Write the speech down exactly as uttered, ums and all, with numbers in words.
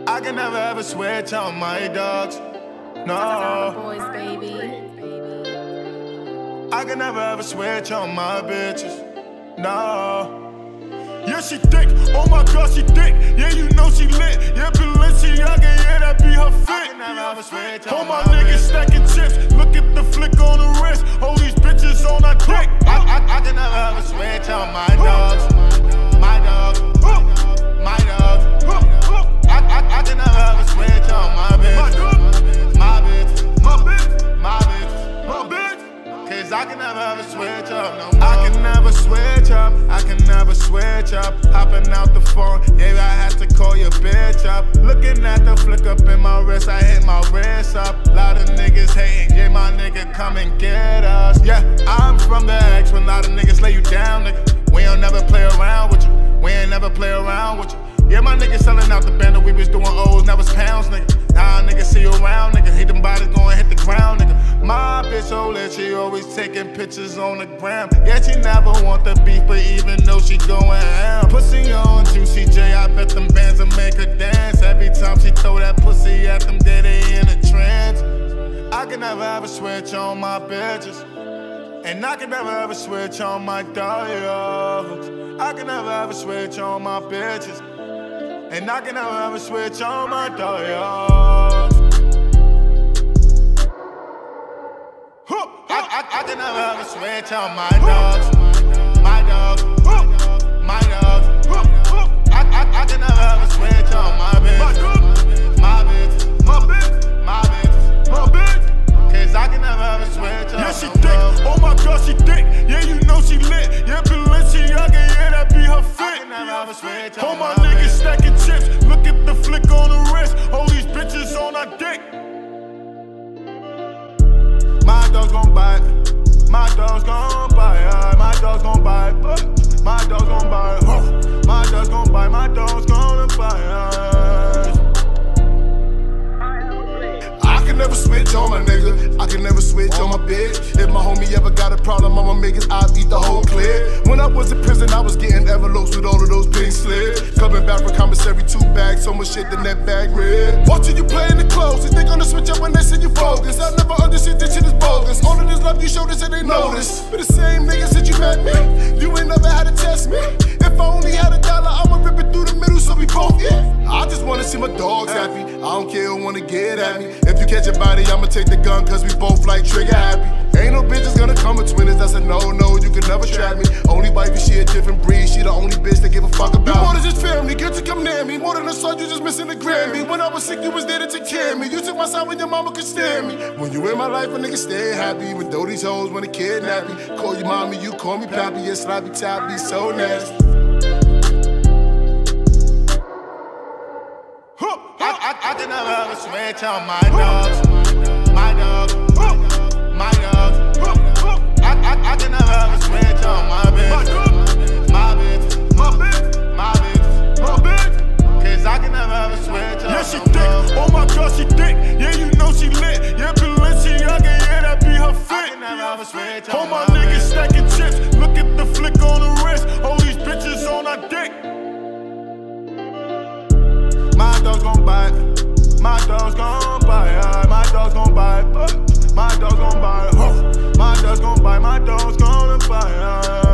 I can never ever switch on my dogs. No. Boys, baby. I can never ever switch on my bitches. No. Yeah, she thick. Oh my God, she thick. Yeah, you know she lit. Yeah, Balenciaga, yeah, that be her fit. I can never ever switch on my, my niggas stacking chips. Look at the flick on the wrist. All these bitches on our dick. I, I, I can never ever switch on my dogs. My dogs. My dogs. I, I, I can never ever switch on my bitch. My bitch. My bitch. My bitch. My bitch. Cause I can never ever switch up. No more. I can never switch up. I can never switch up. Hopping out the phone. Yeah, I had to call your bitch up. Looking at the flick up in my wrist. I hit my wrist up. Lot of niggas hating. Yeah, my nigga, come and get us. Yeah, I'm from the X. When a lot of niggas lay you down, nigga. We don't never play around with you. We ain't never play around with you. Yeah, my niggas selling out the band that we was doing O's, now it's pounds, nigga. Nah, nigga, see you around, nigga. Hate them bodies going hit the ground, nigga. My bitch so lit, she always taking pictures on the gram. Yeah, she never want the beef, but even though she going ham. Pussy on Juicy J, I bet them bands will make her dance. Every time she throw that pussy at them, they they in a trance. I can never ever switch on my bitches. And I can never ever switch on my dogs. I can never ever switch on my bitches. And I can never ever switch on my dogs. I, I, I can never ever switch on my dogs. My dogs. My dogs. I, I, I can never ever switch on my bitch. My bitch. My bitch. My bitch. My bitch. Cause I can never ever switch on. Yeah, she thick. Oh my God, she thick. Yeah, you know she lit. Yeah, Balenciaga, yeah, that be her fit. I can never ever switch on my niggas stacking chips. Look at the flick on the wrist. All these bitches on our dick. My dog's gon' bite. My dog's gon' bite. My dog's gon' bite. My dog's gon' bite. My dog's gon' bite. My dog's gon' bite. I can never switch on my nigga. I can never switch on my bitch. If my homie ever got a problem, I'ma make his eyes eat the whole clip. When I was in prison, I was getting envelopes with all of those pink slips. Coming back from commissary, two bags, so much shit the net bag red. Watching you play in the clothes, they gonna switch up when they see you focus. I never understood this shit is bogus. All of this love you showed us and they notice. But the same nigga since you met me, you ain't never had to test me. If I only had a dollar, I'ma rip it through the middle so we both eat. I just wanna see my dogs happy. I don't care who wanna get at me. If you catch a body, I'ma take the gun, cause we both like trigger happy. Ain't no bitches gonna come between us, that's a no-no, you can never trap me. Only wifey, she a different breed, she the only bitch that give a fuck about me. You more than just family, get to come near me. More than a son, you just missing the Grammy. When I was sick, you was there to take care of me. You took my side when your mama could stand me. When you in my life, a nigga stay happy. Even though these hoes wanna kidnap me. Call you mommy, you call me pappy. Yeah, sloppy top, be so nasty. I, I, I can never ever switch on my dogs. My dogs. My dogs. I, I, I can never ever switch on my bitch. My bitch. My bitch. My bitch. My bitch. Cause I can never ever switch on. Yeah, she thick. Oh my God, she thick. Yeah, you know she lit. Yeah, Balenciaga, yeah, that be her fit. I can never ever switch on my niggas stacking chips. Look at the flick on the wrist. All these bitches on our dick. My dog's gon' bite. My dog's gon' bite. My dog's gon' bite. My dog's gon' bite. My dog's gon' bite. My dog's gon' bite.